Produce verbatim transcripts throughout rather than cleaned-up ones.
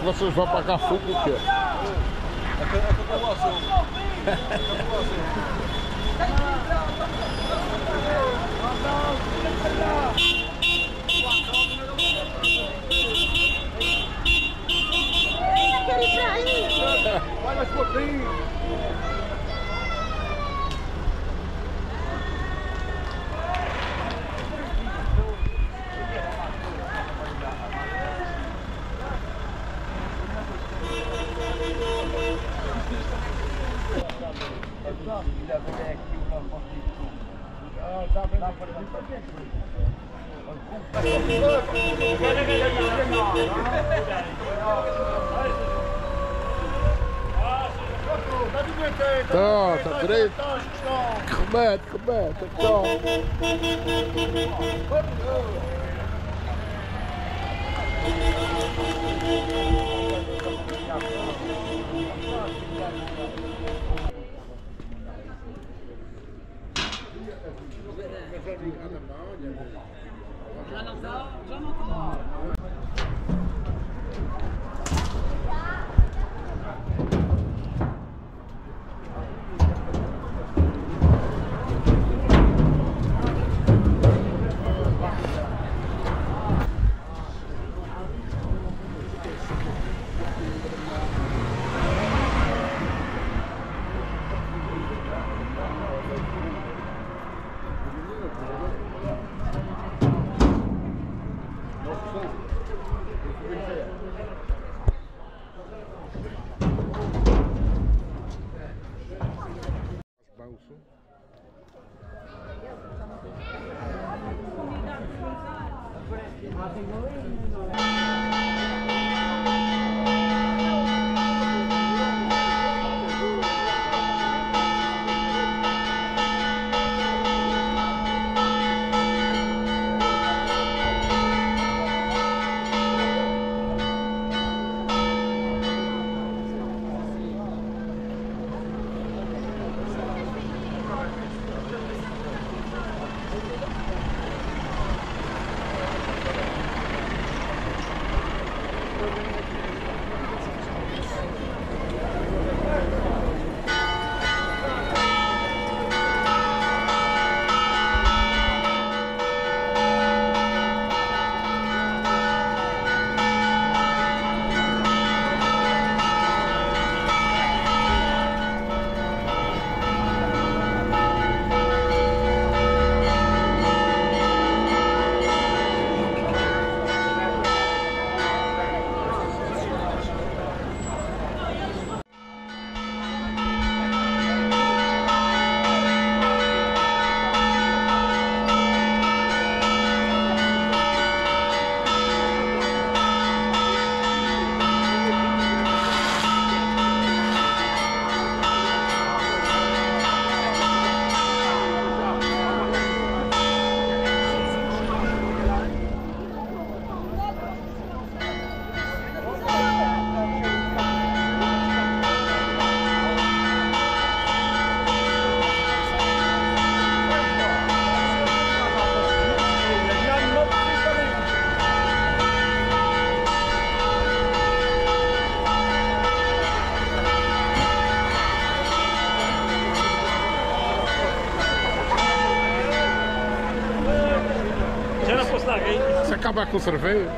vocês vão pagar fogo o quê? É população. É população. Vai mais pouquinho. Tá, tá direito. Remete, remete, então. Já não está, já não está. Se acabar com cerveja.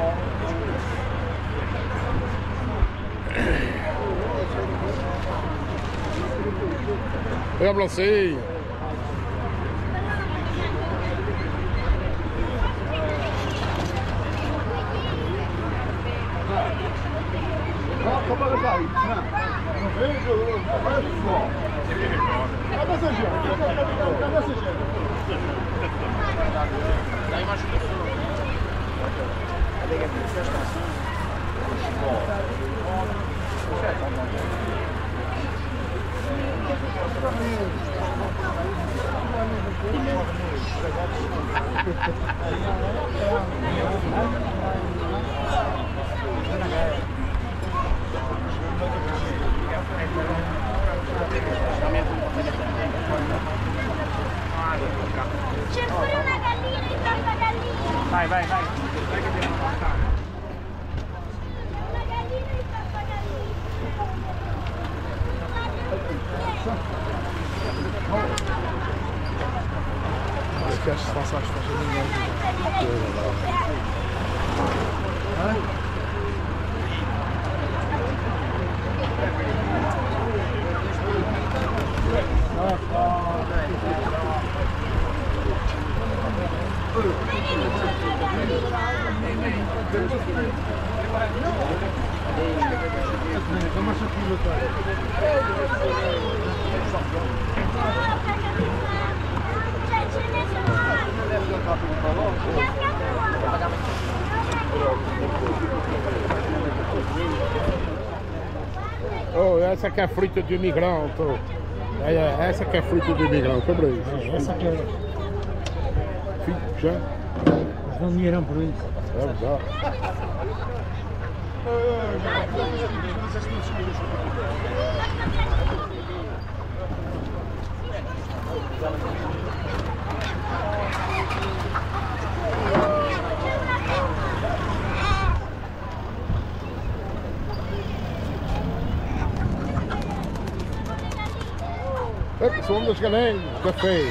Olha, Blancei. Cadê essa gente? Cadê essa gente? Lá embaixo do sul. Cadê que é a estação? Segura na galinha e toca a galinha. Vai, vai, vai. Na galinha e toca a galinha. Aqui acho que passa as faixas de linguagem. Oh, essa aqui é fruta de imigrante. É, é, essa aqui é fruta de imigrante, sobre isso. Essa aqui é. Já? Eles não dinheirão por isso. É verdade. É, são das galinhas da feira.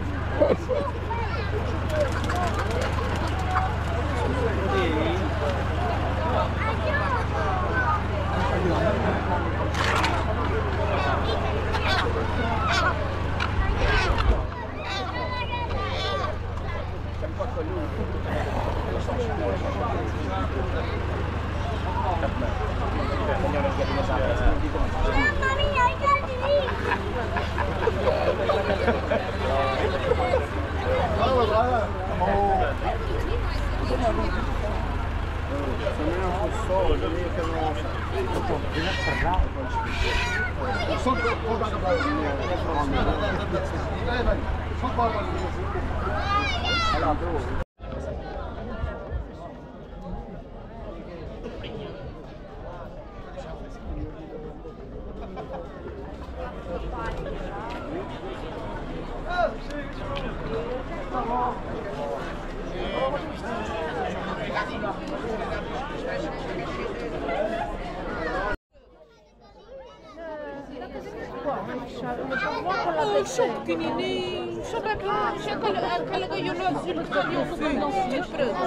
São pequenininhos, são bem pequeninos. Aquela, aquela gaiola azul que está ali ao fundo, não se tem preto.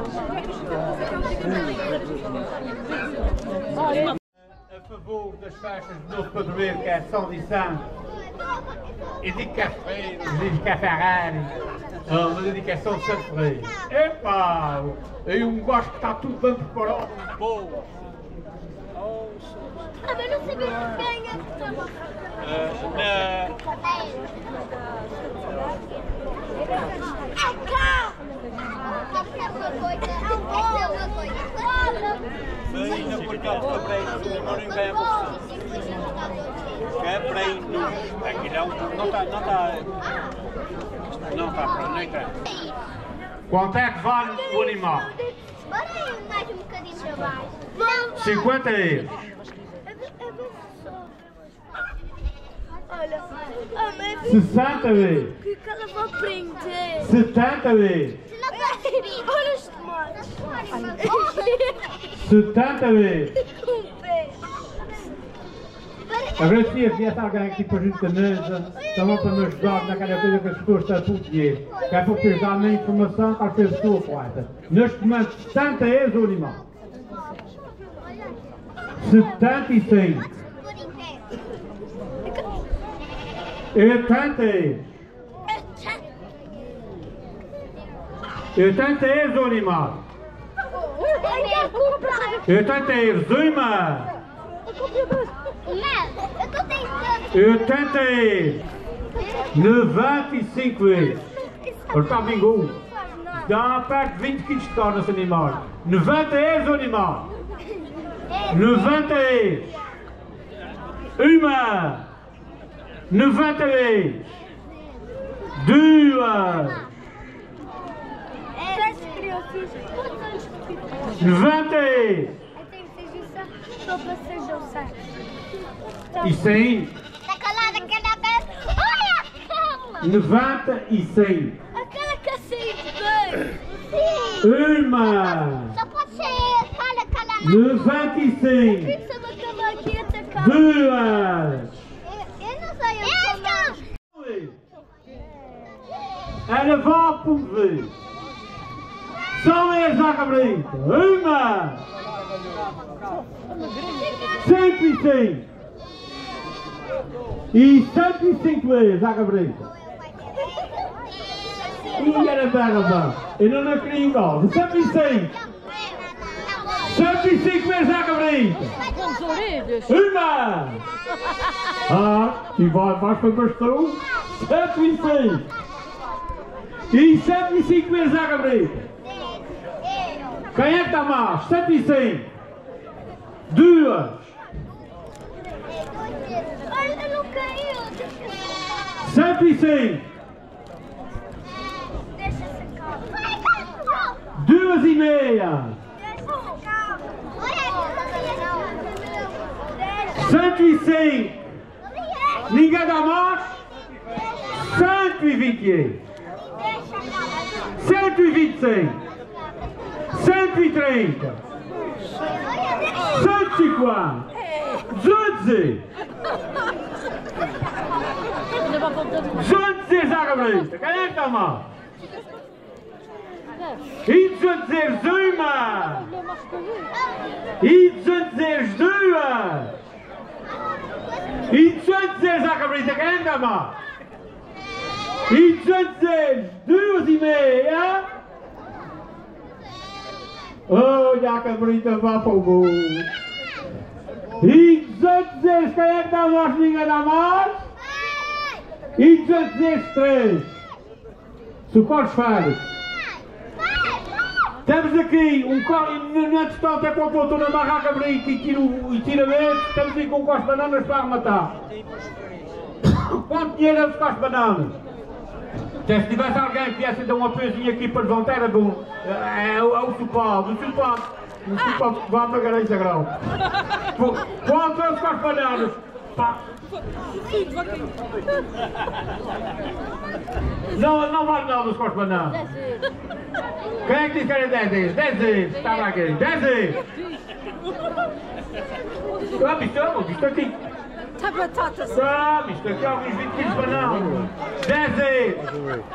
A favor das faixas do novo padroeiro, que é São Vicente, e de Café, de Cafarrari, uma dedicação de Santo Rei. Epá, eu gosto que está tudo bem preparado. Boa. Ah, mas não sabia que ganha. Na... É cá! É uma coisa, é uma coisa. Ainda por cá para aí, não nem ganha por é para aí, não. Aqui não, não está, não está, não está para não entrar. Quanto é que vale o animal? Bora aí mais um bocadinho para baixo. cinquenta euros. Olha, a mãe sessenta vezes. que ela vai prender. setenta vezes. Olha os tomates. setenta vezes. Um peixe. Agradecia se viesse alguém aqui para junto da mesa, também para me ajudar naquela coisa que as pessoas estão a dinheiro. Que é para depois dar a informação que às vezes estou a quarta. Neste momento, setenta euros o animal. setenta e cinco. oitenta euros. oitenta euros o animal. oitenta euros. Uma. oitenta euros. noventa e cinco euros. Ele está bingo. Dá perto de vinte quilos de carne esse animal. noventa euros o animal. noventa euros. Uma. noventa euros. Duas. noventa euros. E cem. noventa e cem. Aquela que assim de Uma. Só pode ser calha, calha. noventa e cem. Duas. Eu não sei onde. Ela vai para o ver. São eles a cabrita. Uma. Cento e cem. E cento e cinco vezes a cabrita. E era bela, eu não a queria igual. cento e cem. cento e cinco vezes a cabrita. Uma. Ah, e vai mais para o pastor. cento e cem. E cento e cinco vezes a cabrita. Quem é que está mais? cento e cem. Duas. Olha, não caiu. cento e cem. Deixa secar. Duas e meia. Deixa secar. Cento e cem. Ninguém dá mais? Cento e vinte. Cento e vinte e cem. Cento e trinta. Cento e cinquenta. Duzentos. Duzentos a cabrita. Quem é que dá mais? E duzentos uma. E duzentos duas. E duzentos a cabrita. Quem é que dá mais? E duzentos duas e meia. Olha a cabrita vai para o gol. E duzentos, quem é que dá mais? Ninguém dá mais? E duzentos três. Suportes férias. Temos aqui um corte, na distância com o doutor na barra a cabrita e tira, e tira verde. Estamos aqui com um costo de bananas para arrematar. Quanto dinheiro é os costos de bananas? Se tivesse alguém que viesse dar uma pezinha aqui para levantar, era bom. É, é o suporte, o suporte. O suporte vai para a garagem grau. Quanto é os costos de bananas? Não, não vale nada os costos de bananas. Quem é que disse que era dez euros? dez euros. Estava aqui. dez euros. Ah, bicho, bicho aqui. Tá batatas. Ah, bicho aqui há alguns vinte quilos de bananas. dez euros.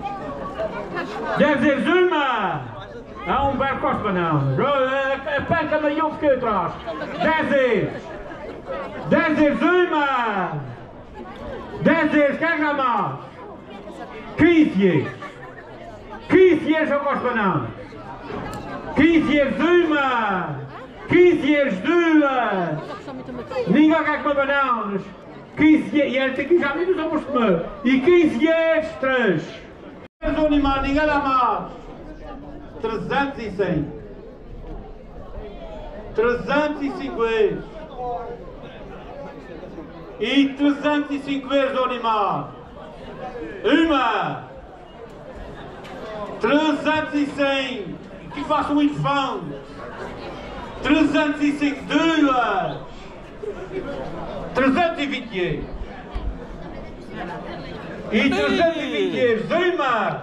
dez euros uma. Há um belo costo de bananas. A panca maior que atrás. dez euros. dez euros uma. dez euros, quem é mais? quinze euros. quinze euros eu gosto de bananas. quinze euros uma. quinze euros duas. Ninguém quer comer bananas. quinze euros. E ela tem que já menos vamos comer. E quinze euros três. O animal, ninguém dá mais. trezentos e cem. trezentos e cinco euros. E trezentos e cinco euros o animal. Uma. trezentos e cem. Que faça um elefante. trezentos e cinco. Duas. trezentos e vinte euros. E trezentos e vinte euros. Uma.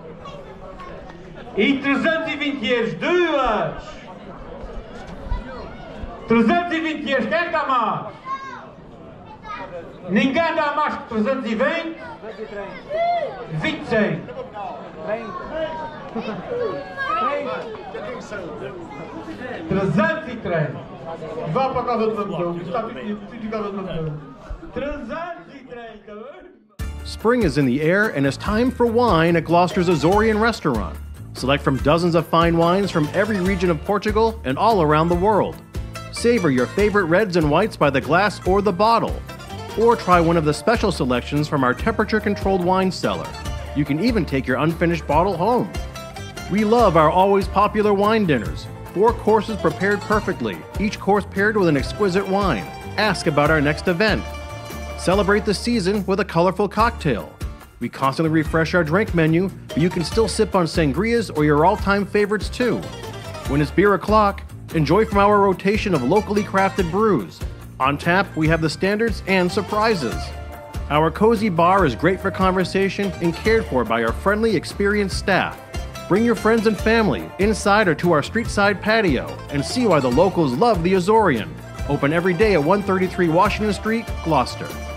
E trezentos e vinte euros. Duas. trezentos e vinte euros. Quem é que dá mais? Ninguém dá mais que trezentos e vinte? vinte e seis. trezentos e três. Vá para a casa do Mamão. Está tudo em casa do Mamão. trezentos e três, tá bem? Spring is in the air and it's time for wine at Gloucester's Azorian restaurant. Select from dozens of fine wines from every region of Portugal and all around the world. Savor your favorite reds and whites by the glass or the bottle. Or try one of the special selections from our temperature-controlled wine cellar. You can even take your unfinished bottle home. We love our always popular wine dinners. Four courses prepared perfectly, each course paired with an exquisite wine. Ask about our next event. Celebrate the season with a colorful cocktail. We constantly refresh our drink menu, but you can still sip on sangrias or your all-time favorites too. When it's beer o'clock, enjoy from our rotation of locally crafted brews. On tap, we have the standards and surprises. Our cozy bar is great for conversation and cared for by our friendly, experienced staff. Bring your friends and family inside or to our street-side patio and see why the locals love the Azorian. Open every day at one thirty-three Washington Street, Gloucester.